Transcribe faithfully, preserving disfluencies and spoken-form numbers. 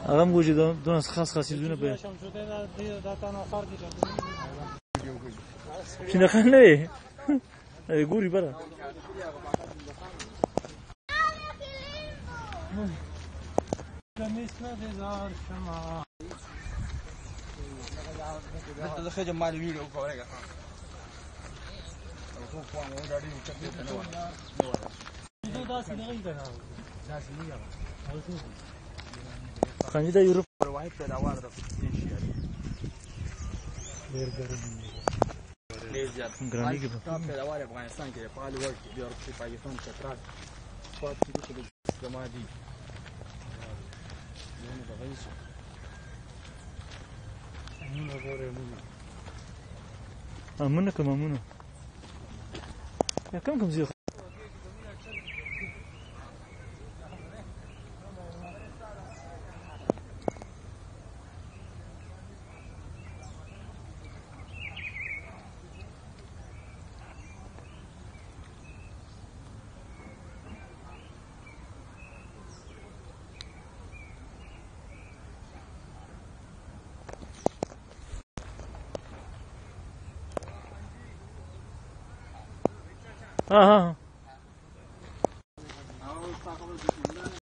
هغه هم ګوري چې دونه خاص خاص څیزونه په شنه خان نه وي ګوري بره د خې جمال ویډیو کوي خانجي د یورپ واحد پیداوار د ایشیا ډېر ګرم ډېر زیات ګرامي کې پیداوار افغانستان کې په حال ورته د یورپ پاکستان چترال پات کې د زمادي نو د غوښ نو غوړې مونږ امونه کوم امونه یا کوم کوم زیخ ها ها